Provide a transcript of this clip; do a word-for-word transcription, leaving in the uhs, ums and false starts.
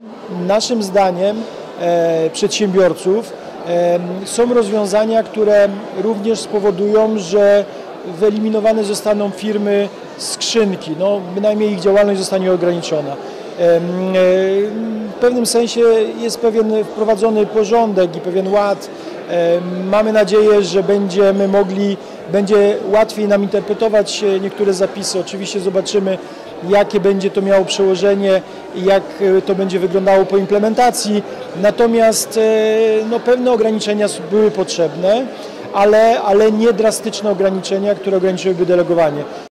Naszym zdaniem e, przedsiębiorców e, są rozwiązania, które również spowodują, że wyeliminowane zostaną firmy skrzynki, no, bynajmniej ich działalność zostanie ograniczona. W pewnym sensie jest pewien wprowadzony porządek i pewien ład. Mamy nadzieję, że będziemy mogli, będzie łatwiej nam interpretować niektóre zapisy. Oczywiście zobaczymy, jakie będzie to miało przełożenie i jak to będzie wyglądało po implementacji. Natomiast no, pewne ograniczenia były potrzebne, ale, ale nie drastyczne ograniczenia, które ograniczyłyby delegowanie.